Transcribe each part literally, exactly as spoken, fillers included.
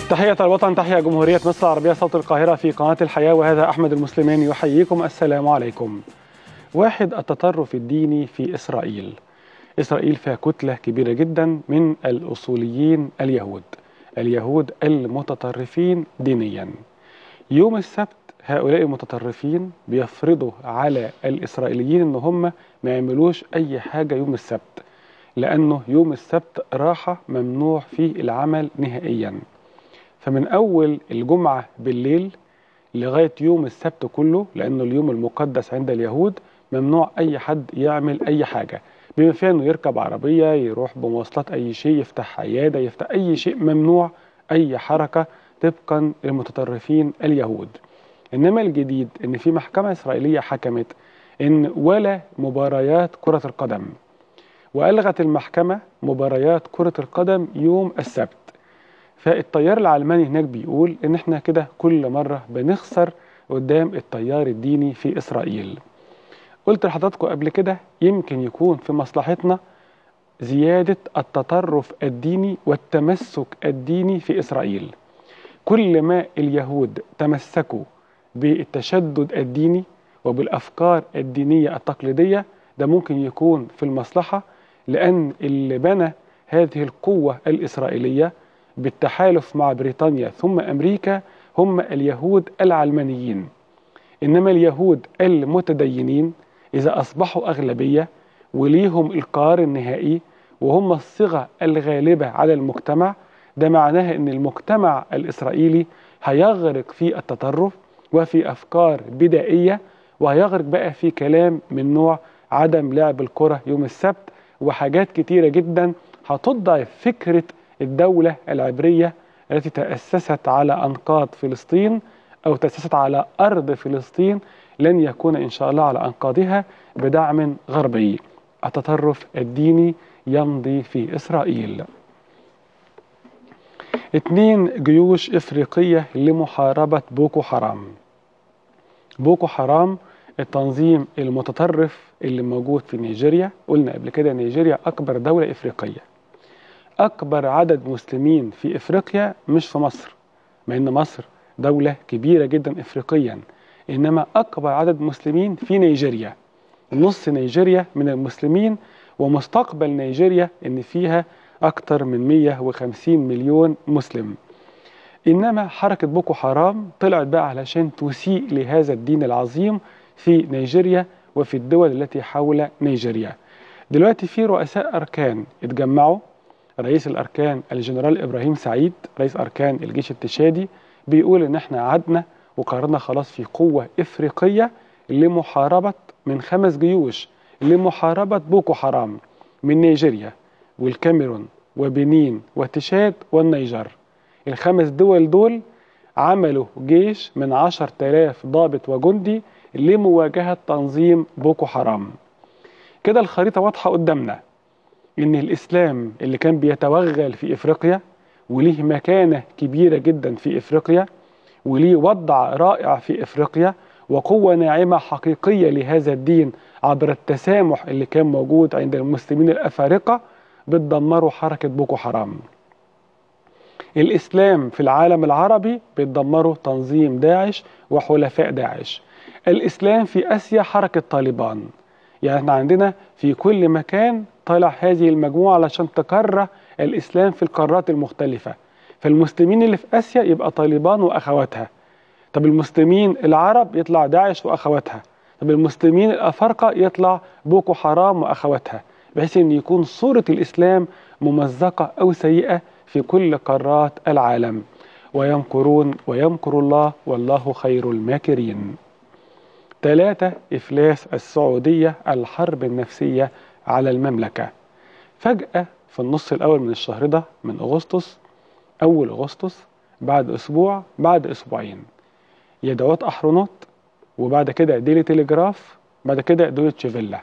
تحية الوطن، تحية جمهورية مصر العربية صوت القاهرة في قناة الحياة، وهذا أحمد المسلماني يحييكم. السلام عليكم. واحد، التطرف الديني في إسرائيل. إسرائيل فيها كتلة كبيرة جدا من الأصوليين اليهود اليهود المتطرفين دينيا. يوم السبت هؤلاء المتطرفين بيفرضوا على الإسرائيليين أن هم ما يعملوش أي حاجة يوم السبت، لأنه يوم السبت راحة ممنوع فيه العمل نهائيا. فمن أول الجمعة بالليل لغاية يوم السبت كله، لأنه اليوم المقدس عند اليهود، ممنوع أي حد يعمل أي حاجة، بما فيها أنه يركب عربية، يروح بمواصلات، أي شيء، يفتح عيادة، يفتح أي شيء، ممنوع أي حركة طبقا للمتطرفين اليهود. إنما الجديد أن في محكمة إسرائيلية حكمت أن ولا مباريات كرة القدم، وألغت المحكمة مباريات كرة القدم يوم السبت. فالتيار العلماني هناك بيقول ان احنا كده كل مرة بنخسر قدام التيار الديني في إسرائيل. قلت لحضراتكم قبل كده يمكن يكون في مصلحتنا زيادة التطرف الديني والتمسك الديني في إسرائيل. كل ما اليهود تمسكوا بالتشدد الديني وبالأفكار الدينية التقليدية، ده ممكن يكون في المصلحة، لأن اللي بنى هذه القوة الإسرائيلية بالتحالف مع بريطانيا ثم أمريكا هم اليهود العلمانيين. إنما اليهود المتدينين إذا أصبحوا أغلبية وليهم القرار النهائي وهم الصيغة الغالبة على المجتمع، ده معناه أن المجتمع الإسرائيلي هيغرق في التطرف وفي أفكار بدائية، وهيغرق بقى في كلام من نوع عدم لعب الكرة يوم السبت وحاجات كتيرة جدا هتضعف فكرة الدولة العبرية التي تأسست على أنقاض فلسطين أو تأسست على أرض فلسطين، لن يكون إن شاء الله على أنقاضها بدعم غربي. التطرف الديني يمضي في إسرائيل. اثنين، جيوش إفريقية لمحاربة بوكو حرام. بوكو حرام التنظيم المتطرف اللي موجود في نيجيريا. قلنا قبل كده نيجيريا أكبر دولة إفريقية، أكبر عدد مسلمين في إفريقيا، مش في مصر، مع أن مصر دولة كبيرة جدا إفريقيا، إنما أكبر عدد مسلمين في نيجيريا. نص نيجيريا من المسلمين، ومستقبل نيجيريا إن فيها أكثر من مئة وخمسين مليون مسلم. إنما حركة بوكو حرام طلعت بقى علشان تسيء لهذا الدين العظيم في نيجيريا وفي الدول التي حول نيجيريا. دلوقتي في رؤساء أركان اتجمعوا. رئيس الأركان الجنرال إبراهيم سعيد، رئيس أركان الجيش التشادي، بيقول إن احنا عدنا وقررنا خلاص في قوة إفريقية لمحاربة من خمس جيوش لمحاربة بوكو حرام من نيجيريا والكاميرون وبنين وتشاد والنيجر. الخمس دول دول عملوا جيش من عشر آلاف ضابط وجندي لمواجهة تنظيم بوكو حرام. كده الخريطة واضحة قدامنا، إن الإسلام اللي كان بيتوغل في إفريقيا وليه مكانة كبيرة جدا في إفريقيا وليه وضع رائع في إفريقيا وقوة ناعمة حقيقية لهذا الدين عبر التسامح اللي كان موجود عند المسلمين الأفارقة، بتدمروا حركة بوكو حرام. الإسلام في العالم العربي بتدمروا تنظيم داعش وحلفاء داعش. الإسلام في آسيا حركة طالبان. يعني احنا عندنا في كل مكان طلع هذه المجموعة علشان تكره الإسلام في القارات المختلفة. فالمسلمين اللي في آسيا يبقى طالبان وأخواتها، طب المسلمين العرب يطلع داعش وأخواتها، طب المسلمين الأفارقة يطلع بوكو حرام وأخواتها، بحيث أن يكون صورة الإسلام ممزقة أو سيئة في كل قارات العالم. ويمكرون ويمكر الله والله خير الماكرين. ثلاثة، إفلاس السعودية، الحرب النفسية على المملكة. فجأة في النص الأول من الشهر ده، من أغسطس، أول أغسطس، بعد أسبوع، بعد أسبوعين، يدعوت أحرنوت، وبعد كده ديلي تليجراف، بعد كده دويتش فيلا.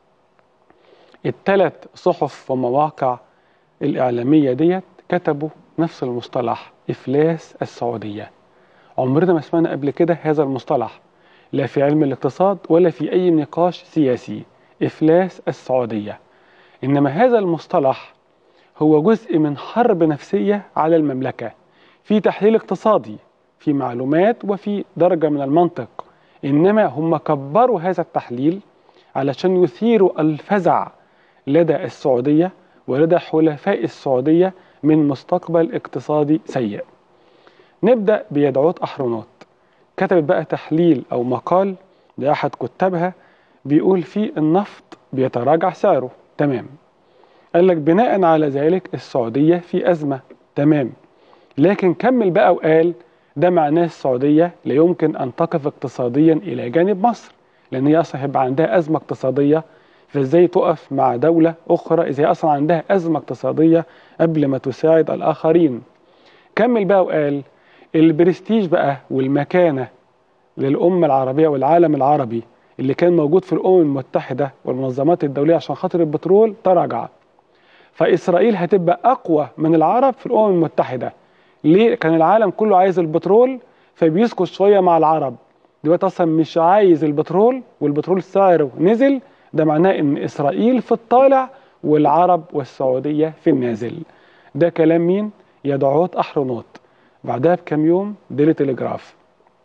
الثلاث صحف ومواقع الإعلامية ديت كتبوا نفس المصطلح، إفلاس السعودية. عمرنا ما سمعنا قبل كده هذا المصطلح، لا في علم الاقتصاد ولا في أي نقاش سياسي. إفلاس السعودية. إنما هذا المصطلح هو جزء من حرب نفسية على المملكة. في تحليل اقتصادي، في معلومات، وفي درجة من المنطق. إنما هم كبروا هذا التحليل علشان يثيروا الفزع لدى السعودية ولدى حلفاء السعودية من مستقبل اقتصادي سيء. نبدأ بيدعوت أحرونوت، كتبت بقى تحليل أو مقال لأحد كتابها بيقول فيه النفط بيتراجع سعره. تمام. قال لك بناء على ذلك السعودية في أزمة. تمام. لكن كمل بقى وقال ده معناه السعودية لا يمكن أن تقف اقتصاديا إلى جانب مصر، لأن هي أصلا هيبقى عندها أزمة اقتصادية، فإزاي تقف مع دولة أخرى إذا هي أصلا عندها أزمة اقتصادية قبل ما تساعد الآخرين. كمل بقى وقال البرستيج بقى والمكانة للأمة العربية والعالم العربي اللي كان موجود في الأمم المتحدة والمنظمات الدولية عشان خاطر البترول تراجع، فإسرائيل هتبقى أقوى من العرب في الأمم المتحدة. ليه؟ كان العالم كله عايز البترول فبيسكت شوية مع العرب، دلوقتي أصلا مش عايز البترول والبترول سعره نزل، ده معناه إن إسرائيل في الطالع والعرب والسعودية في النازل. ده كلام مين؟ يدعوت أحرونوت. بعدها بكم يوم ديلي تليجراف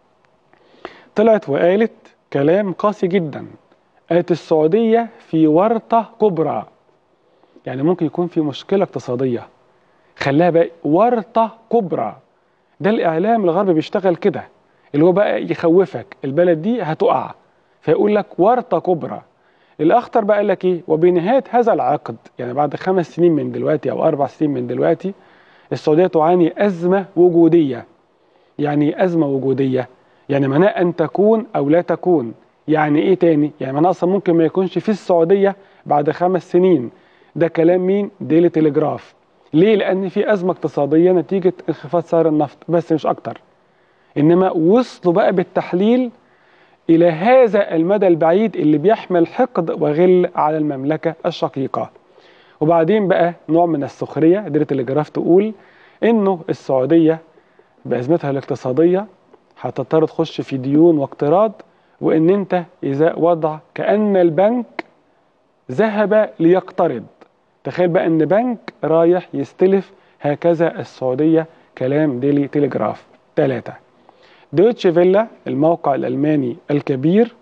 طلعت وقالت كلام قاسي جدا، قالت السعودية في ورطة كبرى، يعني ممكن يكون في مشكلة اقتصادية، خلاها بقى ورطة كبرى. ده الإعلام الغربي بيشتغل كده، اللي هو بقى يخوفك البلد دي هتقع، فيقول لك ورطة كبرى. الأخطر بقى قال لك إيه؟ وبنهاية هذا العقد، يعني بعد خمس سنين من دلوقتي أو أربع سنين من دلوقتي، السعودية تعاني أزمة وجودية. يعني أزمة وجودية يعني معناه أن تكون أو لا تكون. يعني إيه تاني؟ يعني معناه أصلا ممكن ما يكونش في السعودية بعد خمس سنين. ده كلام مين؟ ديلي تليجراف. ليه؟ لأن في أزمة اقتصادية نتيجة انخفاض سعر النفط، بس مش أكتر. إنما وصلوا بقى بالتحليل إلى هذا المدى البعيد اللي بيحمل حقد وغل على المملكة الشقيقة. وبعدين بقى نوع من السخرية، ديلي تليجراف تقول إنه السعودية بأزمتها الاقتصادية هتضطر تخش في ديون واقتراض، وإن أنت إذا وضع كأن البنك ذهب ليقترض. تخيل بقى إن بنك رايح يستلف، هكذا السعودية. كلام ديلي تليجراف. ثلاثة. دويتش فيلا الموقع الألماني الكبير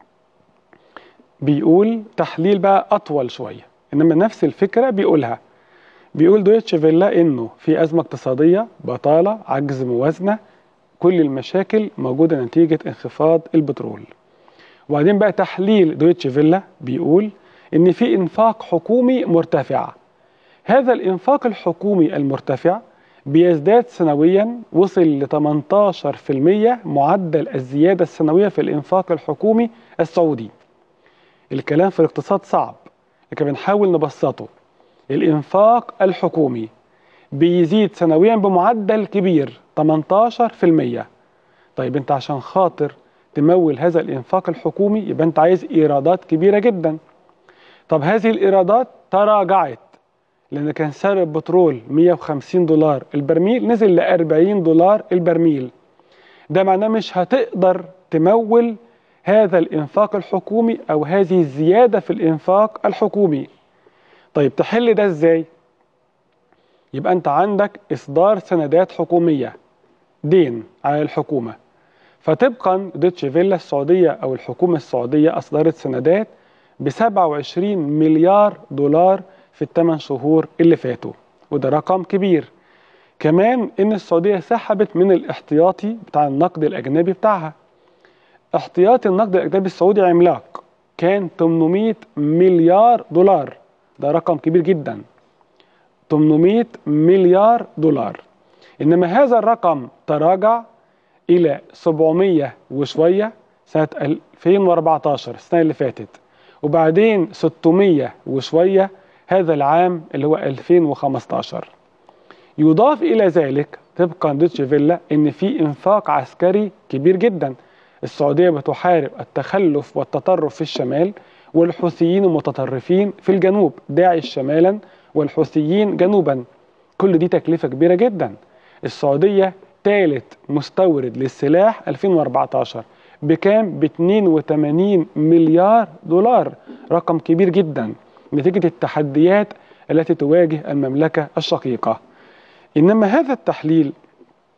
بيقول تحليل بقى أطول شوية، إنما نفس الفكرة بيقولها. بيقول دويتش فيلا إنه في أزمة اقتصادية، بطالة، عجز موازنة، كل المشاكل موجودة نتيجة انخفاض البترول. وبعدين بقى تحليل دويتش فيلا بيقول إن في إنفاق حكومي مرتفع. هذا الإنفاق الحكومي المرتفع بيزداد سنويا، وصل ل ثمانية عشر بالمئة معدل الزيادة السنوية في الإنفاق الحكومي السعودي. الكلام في الاقتصاد صعب لكن بنحاول نبسطه. الإنفاق الحكومي بيزيد سنويا بمعدل كبير ثمانية عشر بالمئة. طيب انت عشان خاطر تمول هذا الإنفاق الحكومي يبقى انت عايز إيرادات كبيرة جدا. طب هذه الإيرادات تراجعت، لأن كان سعر البترول مئة وخمسين دولار البرميل، نزل ل أربعين دولار البرميل. ده معناه مش هتقدر تمول هذا الإنفاق الحكومي أو هذه الزيادة في الإنفاق الحكومي. طيب تحل ده إزاي؟ يبقى أنت عندك إصدار سندات حكومية، دين على الحكومة. فطبقا دويتش فيلا السعودية أو الحكومة السعودية أصدرت سندات ب سبعة وعشرين مليار دولار في الثمان شهور اللي فاتوا، وده رقم كبير. كمان إن السعودية سحبت من الاحتياطي بتاع النقد الأجنبي بتاعها. احتياطي النقد الأجنبي السعودي عملاق، كان ثمانمئة مليار دولار، ده رقم كبير جدا، ثمانمئة مليار دولار. إنما هذا الرقم تراجع إلى سبعمئة وشوية سنة ألفين وأربعة عشر السنة اللي فاتت، وبعدين ستمئة وشوية هذا العام اللي هو ألفين وخمسة عشر. يضاف إلى ذلك طبقا دويتش فيلا إن في إنفاق عسكري كبير جدا. السعودية بتحارب التخلف والتطرف في الشمال، والحوثيين المتطرفين في الجنوب، داعش شمالا والحوثيين جنوبا. كل دي تكلفة كبيرة جدا. السعودية ثالث مستورد للسلاح ألفين وأربعة عشر بكام؟ ب اثنين وثمانين مليار دولار، رقم كبير جدا نتيجة التحديات التي تواجه المملكة الشقيقة. إنما هذا التحليل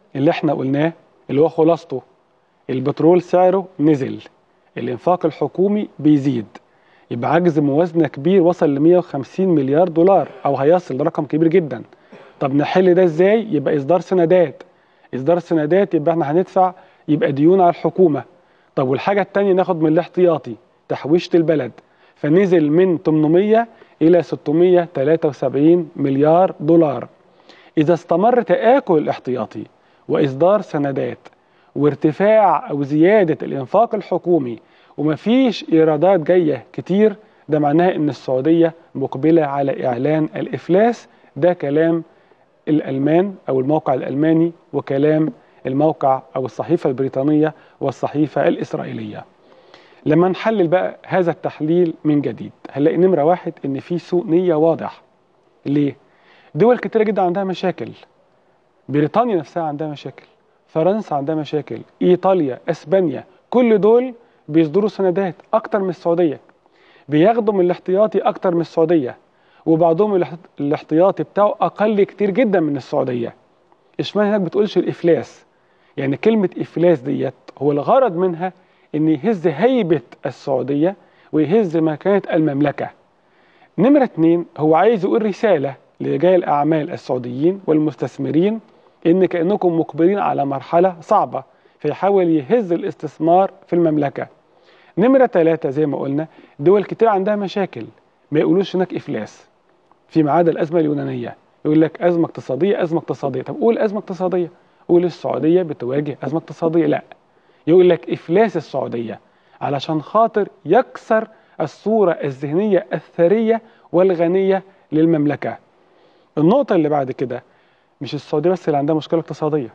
اللي احنا قلناه اللي هو خلاصته، البترول سعره نزل، الانفاق الحكومي بيزيد، يبقى عجز موازنة كبير وصل ل مئة وخمسين مليار دولار او هيصل لرقم كبير جدا. طب نحل ده ازاي؟ يبقى اصدار سندات، اصدار سندات يبقى احنا هندفع، يبقى ديون على الحكومة. طب والحاجة التانية ناخد من الاحتياطي تحويشة البلد، فنزل من ثمانمئة إلى ستمئة وثلاثة وسبعين مليار دولار. إذا استمر تآكل الاحتياطي وإصدار سندات وارتفاع أو زيادة الإنفاق الحكومي ومفيش إيرادات جاية كتير، ده معناه إن السعودية مقبلة على إعلان الإفلاس. ده كلام الألمان أو الموقع الألماني، وكلام الموقع أو الصحيفة البريطانية والصحيفة الإسرائيلية. لما نحلل بقى هذا التحليل من جديد هنلاقي نمرة واحد إن في سوء نية واضح. ليه؟ دول كتيرة جدا عندها مشاكل، بريطانيا نفسها عندها مشاكل، فرنسا عندها مشاكل، إيطاليا، أسبانيا، كل دول بيصدروا سندات أكتر من السعودية، بياخدوا من الاحتياطي أكتر من السعودية، وبعضهم الاحتياطي بتاعه أقل كتير جدا من السعودية. اشمعنى هناك بتقولش الإفلاس؟ يعني كلمة إفلاس ديت هو الغرض منها إن يهز هيبة السعودية ويهز مكانة المملكة. نمرة اتنين، هو عايز يقول رسالة لرجال الأعمال السعوديين والمستثمرين إن كأنكم مقبلين على مرحلة صعبة، فيحاول يهز الاستثمار في المملكة. نمرة ثلاثة، زي ما قلنا دول كتير عندها مشاكل، ما يقولوش هناك إفلاس، فيما عدا الأزمة اليونانية يقول لك أزمة اقتصادية أزمة اقتصادية. طب قول أزمة اقتصادية، قول السعودية بتواجه أزمة اقتصادية. لا، يقول لك إفلاس السعودية علشان خاطر يكسر الصورة الذهنية الثرية والغنية للمملكة. النقطة اللي بعد كده، مش السعودية بس اللي عندها مشكلة اقتصادية،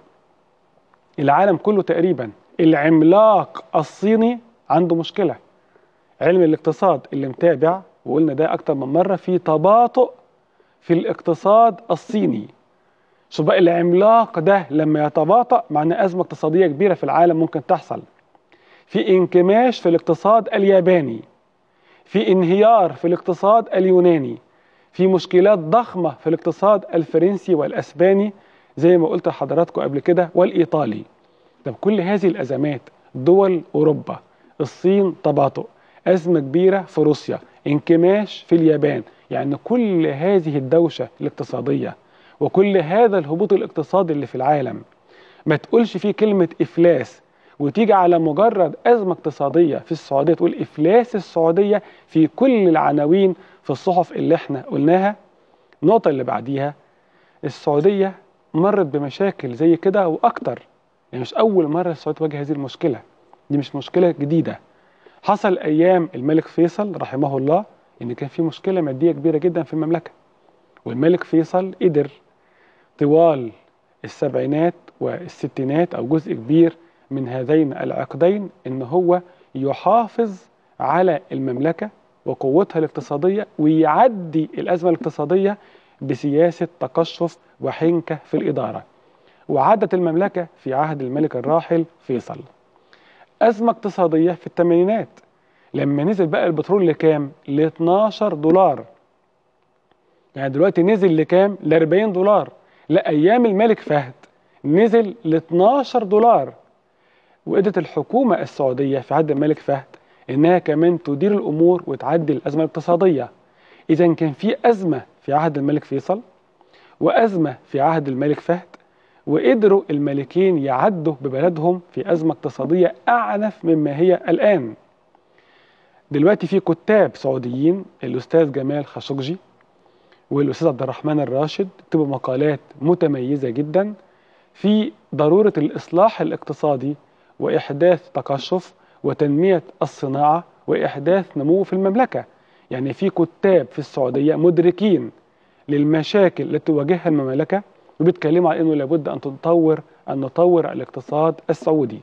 العالم كله تقريبا. العملاق الصيني عنده مشكلة. علم الاقتصاد اللي متابع، وقلنا ده أكتر من مرة، في تباطؤ في الاقتصاد الصيني. شوف بقى، العملاق ده لما يتباطأ معناه أزمة اقتصادية كبيرة في العالم ممكن تحصل. في انكماش في الاقتصاد الياباني، في انهيار في الاقتصاد اليوناني، في مشكلات ضخمة في الاقتصاد الفرنسي والأسباني زي ما قلت لحضراتكم قبل كده، والإيطالي. طب كل هذه الأزمات، دول أوروبا، الصين تباطؤ، أزمة كبيرة في روسيا، انكماش في اليابان، يعني كل هذه الدوشة الاقتصادية وكل هذا الهبوط الاقتصادي اللي في العالم، ما تقولش فيه كلمة إفلاس وتيجي على مجرد أزمة اقتصادية في السعودية تقول إفلاس السعودية في كل العناوين في الصحف اللي احنا قلناها. النقطة اللي بعديها، السعودية مرت بمشاكل زي كده وأكتر، يعني مش أول مرة السعودية تواجه هذه المشكلة، دي مش مشكلة جديدة. حصل أيام الملك فيصل رحمه الله إن كان في مشكلة مادية كبيرة جدا في المملكة، والملك فيصل قدر طوال السبعينات والستينات أو جزء كبير من هذين العقدين إن هو يحافظ على المملكة وقوتها الاقتصادية ويعدي الأزمة الاقتصادية بسياسة تقشف وحنكة في الإدارة. وعادت المملكة في عهد الملك الراحل فيصل. أزمة اقتصادية في الثمانينات لما نزل بقى البترول لكام؟ ل اتناشر دولار. يعني دلوقتي نزل لكام؟ ل أربعين دولار. لا، أيام الملك فهد نزل ل اتناشر دولار. وقدرت الحكومة السعودية في عهد الملك فهد إنها كمان تدير الأمور وتعدي الأزمة الاقتصادية. إذا كان في أزمة في عهد الملك فيصل وأزمة في عهد الملك فهد، وقدروا الملكين يعدوا ببلدهم في أزمة اقتصادية أعنف مما هي الآن. دلوقتي في كتاب سعوديين، الأستاذ جمال خاشقجي والأستاذ عبد الرحمن الراشد، كتبوا مقالات متميزة جدا في ضرورة الإصلاح الاقتصادي وإحداث تقشف وتنمية الصناعة وإحداث نمو في المملكة. يعني في كتاب في السعودية مدركين للمشاكل التي تواجهها المملكة وبيتكلموا على أنه لابد أن تطور أن نطور الاقتصاد السعودي.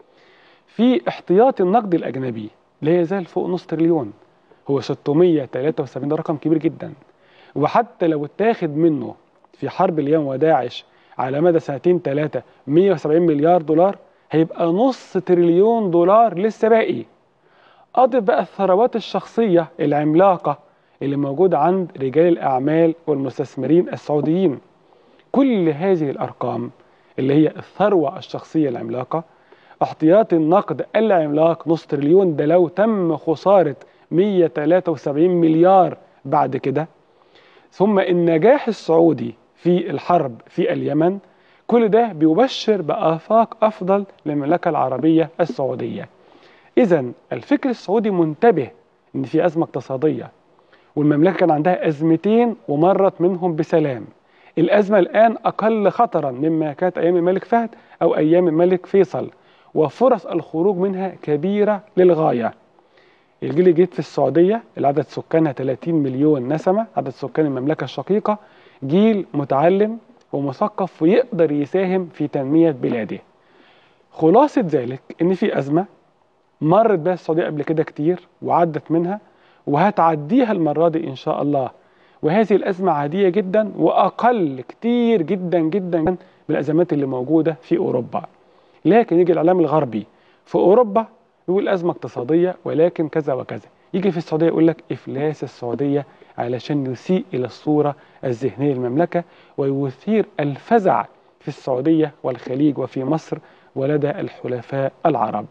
في احتياطي النقد الأجنبي لا يزال فوق نص تريليون، هو ستمئة وثلاثة وسبعين، ده رقم كبير جدا. وحتى لو اتاخد منه في حرب اليمن وداعش على مدى سنتين ثلاثة مئة وسبعين مليار دولار، هيبقى نص تريليون دولار لسه باقي. أضف بقى الثروات الشخصية العملاقة اللي موجودة عند رجال الأعمال والمستثمرين السعوديين. كل هذه الأرقام اللي هي الثروة الشخصية العملاقة، احتياطي النقد العملاق نص تريليون ده لو تم خسارة مئة وثلاثة وسبعين مليار بعد كده، ثم النجاح السعودي في الحرب في اليمن، كل ده بيبشر بآفاق أفضل للمملكة العربية السعودية. إذن الفكر السعودي منتبه إن في أزمة اقتصادية، والمملكة كان عندها أزمتين ومرت منهم بسلام. الأزمة الآن أقل خطرا مما كانت أيام الملك فهد أو أيام الملك فيصل، وفرص الخروج منها كبيرة للغاية. الجيل الجديد في السعودية اللي عدد سكانها ثلاثين مليون نسمة، عدد سكان المملكة الشقيقة، جيل متعلم ومثقف ويقدر يساهم في تنمية بلاده. خلاصة ذلك إن في أزمة مرت بها السعودية قبل كده كتير وعدت منها، وهتعديها المرة دي إن شاء الله، وهذه الأزمة عادية جدا وأقل كتير جدا جدا من الأزمات اللي موجودة في أوروبا. لكن يجي الإعلام الغربي في أوروبا يقول أزمة اقتصادية ولكن كذا وكذا، يجي في السعودية يقول لك إفلاس السعودية علشان يسيء إلى الصورة الذهنية للمملكة ويثير الفزع في السعودية والخليج وفي مصر ولدى الحلفاء العرب.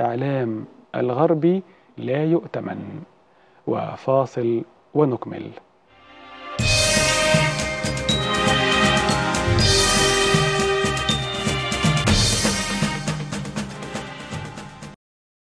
الإعلام الغربي لا يؤتمن. وفاصل ونكمل.